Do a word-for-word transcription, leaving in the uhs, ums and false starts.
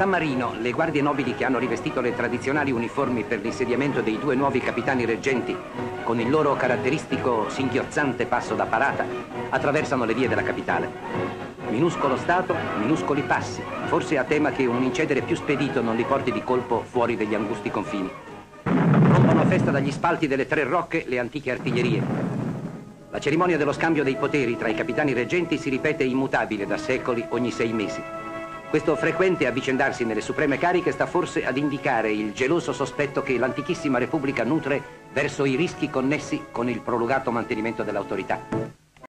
San Marino, le guardie nobili che hanno rivestito le tradizionali uniformi per l'insediamento dei due nuovi capitani reggenti, con il loro caratteristico singhiozzante passo da parata, attraversano le vie della capitale. Minuscolo Stato, minuscoli passi, forse a tema che un incedere più spedito non li porti di colpo fuori degli angusti confini. Rompono a festa dagli spalti delle Tre Rocche le antiche artiglierie. La cerimonia dello scambio dei poteri tra i capitani reggenti si ripete immutabile da secoli ogni sei mesi. Questo frequente avvicendarsi nelle supreme cariche sta forse ad indicare il geloso sospetto che l'antichissima Repubblica nutre verso i rischi connessi con il prolungato mantenimento dell'autorità.